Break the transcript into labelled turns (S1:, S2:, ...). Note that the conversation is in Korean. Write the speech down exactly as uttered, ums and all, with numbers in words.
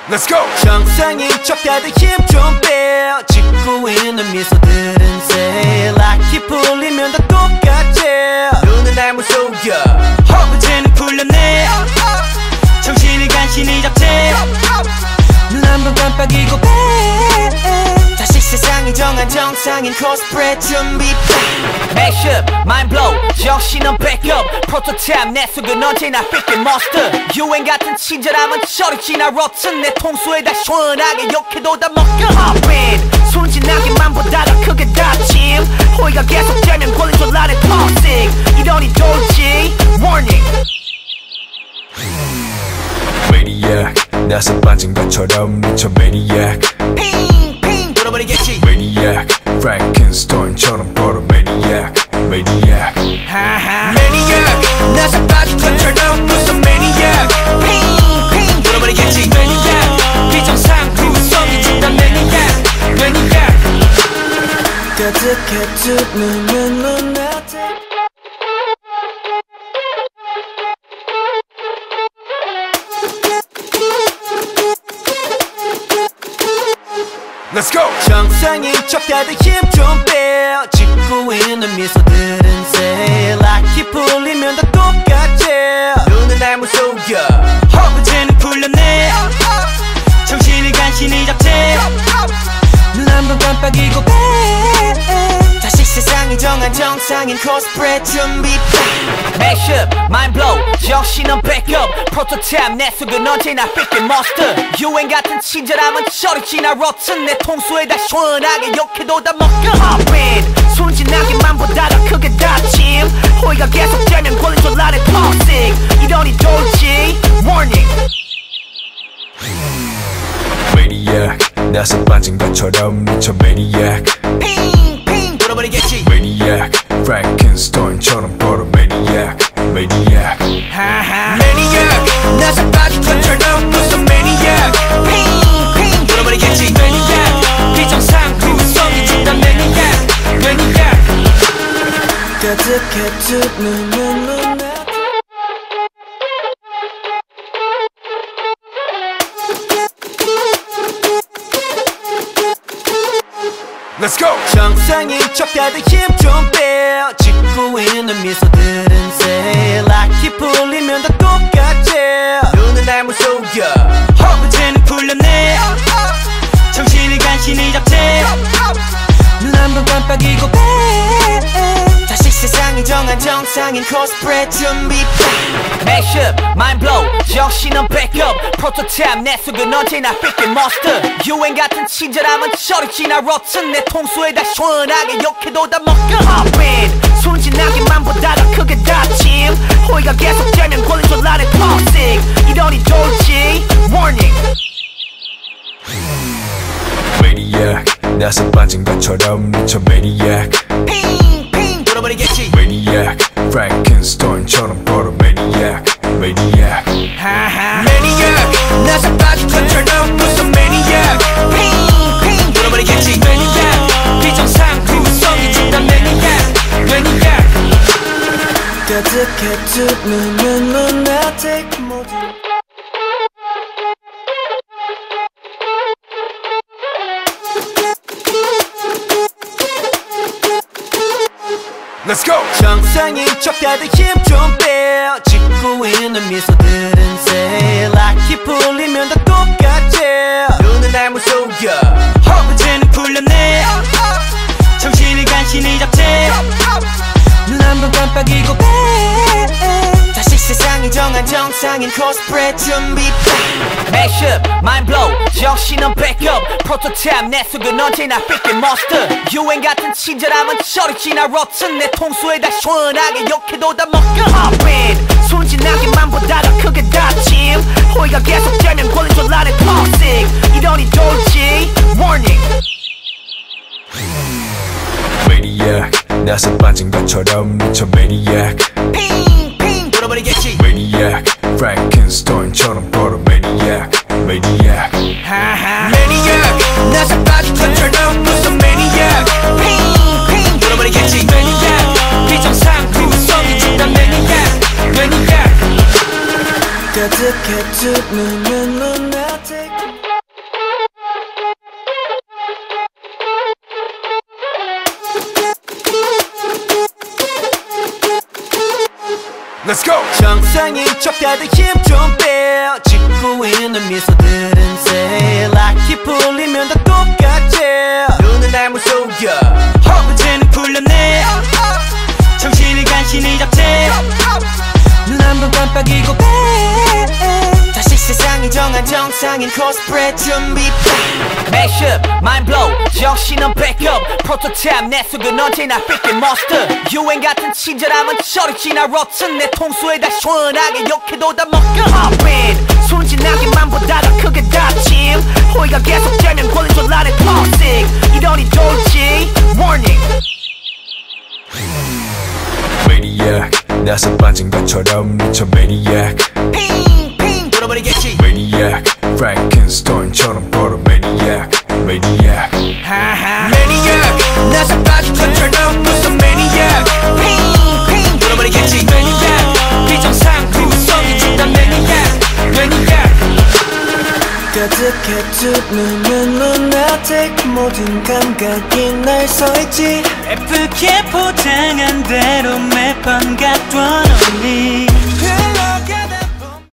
S1: Let's go!
S2: 정상인 척 다들 힘 좀 빼. 짓고 있는 미소들은 새 락이 풀리면 다 똑같지. 눈은 날 무서워 허브제는 풀렸네. 정신을 간신히 잡채. 눈 한 번 깜빡이고 빼. 다시 세상이 정한 정상인 코스프레 준비. Mashup, mind blow, 정신은 backup. 프로토타입 내 속은 언제나 fit the monster. 유행 같은 친절함은 저리 지나 rotten. 내 통수에다 시원하게 욕해도 다 먹여. Hop in, 순진하게만 보다가 크게 다짐. 호의가 계속되면 권리줄 나를 toxic. 이러니 돌지, warning.
S1: Maniac, 나서 빠진 것처럼 미쳐 Maniac.
S2: 핑, 핑, 돌아버리겠지.
S1: Maniac, Frankenstein처럼 벌어 Maniac, Maniac.
S2: 하하. Maniac, 나서 빠진 것처럼 무슨 Maniac. 핑, 핑, 돌아버리겠지. Maniac, 비정상구성이 진단 Maniac, Maniac. 가득해 두 눈은 눈앞에.
S1: Let's go!
S2: 정상인 척 다들 힘 좀 빼. 짓고 있는 미소들은 새 락이 풀리면 다 똑같지. 눈은 날 무서워 허브제는 풀렸네. 정신을 간신히 잡채. 눈 한 번 깜빡이고 빼. 다시 세상이 정한 정상인 코스프레 준비. Mashup, mind blow, 정신은 backup. 프로토타입 내 속은 언제나 fit the monster. 유행 같은 친절함은 저리 지나 rotten. 내 통수에다 시원하게 욕해도 다 먹여. Hop in, 순진하게만 보다가 크게 다짐. 호의가 계속되면 권리줄 나를 toxic. 이러니 돌지, warning.
S1: Maniac, 나서 빠진 것처럼 미쳐 Maniac.
S2: 핑, 핑, 돌아버리겠지.
S1: Maniac, Frankenstein처럼 벌어 Maniac, Maniac.
S2: 하하. Maniac, 나서 빠진 것처럼 무슨 Maniac. 핑, 핑, 돌아버리겠지. Maniac, 비정상구성이 진단 Maniac, Maniac. 가득해 두 눈은 눈앞에.
S1: Let's go!
S2: 정상인 척 다들 힘 좀 빼. 짓고 있는 미소들은 새 락이 풀리면 다 똑같지. 눈은 날 무서워 허브제는 풀렸네. 정신을 간신히 잡채. 눈 한 번 깜빡이고 빼. 다시 세상이 정한 정상인 코스프레 준비. Mashup, mind blow, 정신은 backup. 프로토타입 내 속은 언제나 fit the monster. 유행 같은 친절함은 저리 지나 rotten. 내 통수에다 시원하게 욕해도 다 먹여. Hop in, 순진하게만 보다가 크게 다짐. 호의가 계속되면 권리줄 나를 toxic. 이러니 돌지, warning.
S1: Maniac, 나서 빠진 것처럼 미쳐 Maniac.
S2: 핑, 핑, 돌아버리겠지.
S1: Maniac, Frankenstein처럼 벌어 Maniac, Maniac.
S2: 하하. Maniac, 나서 빠진 것처럼 무슨 Maniac. 핑, 핑, 돌아버리겠지. Maniac, 비정상구성이 진단 Maniac, Maniac. 가득해 두 눈은 눈앞에 모두.
S1: Let's go!
S2: 정상인 척 다들 힘 좀 빼. 짓고 있는 미소들은 새 락이 풀리면 다 똑같지. 눈은 날 무서워 허브제는 풀렸네. 정신을 간신히 잡채. 눈 한 번 깜빡이고 빼. 다시 세상이 정한 정상인 코스프레 준비. Mashup, mind blow, 정신은 backup. 프로토타입 내 속은 언제나 fit the monster. 유행 같은 친절함은 저리 지나 rotten. 내 통수에다 시원하게 욕해도 다 먹여. Hop in, 순진하게만 보다가 크게 다짐. 호의가 계속되면 권리줄 나를 toxic. 이러니 돌지, warning.
S1: Maniac, 나서 빠진 것처럼 미쳐 Maniac.
S2: 핑, 핑, 돌아버리겠지.
S1: Maniac, Frankenstein처럼 벌어 Maniac, Maniac.
S2: 하하. Maniac, 나서 빠진 것처럼 무슨 Maniac. 핑, 핑, 돌아버리겠지. Maniac, 비정상구성이 진단 Maniac, Maniac. 가득해 두 눈은 눈앞에.
S1: Let's go.
S2: 정상인 척 다들 힘 좀 빼. 짓고 있는 미소들은 say 락이 풀리면 다 똑같지. 눈은 날 무속여 허브제는 풀렸네. 정신을 간신히 잡지. 눈 한 번 깜빡이고 빼. 다시 세상이 정한 정상인 코스프레 준비. Mashup, mind blow, 정신은 backup. 프로토타입 내 속은 언제나 삐끗 monster. 유행 같은 친절함은 저리 지나 rotten. 내 통수에다 시원하게 욕해도 다 먹겨. Pop in, 순진하기만 보다 더 크게 다짐. 호의가 계속되면 권리줄 안에 toxic. 이러니 돌지, warning.
S1: Maniac, 나서 빠진 것처럼 미쳐 Maniac.
S2: 핑핑 돌아버리겠지.
S1: Maniac, Frankenstein처럼 걸어 Maniac, Maniac.
S2: Maniac, 나서 빠진 것처럼 무슨 Maniac. 핑핑 돌아버리겠지. Maniac, 비정상 구성이 중단 Maniac, Maniac. 가득해 두 눈은 lunatic. 모든 감각이 날 서있지. 예쁘게 포장한 대로 매번 갖던 언니.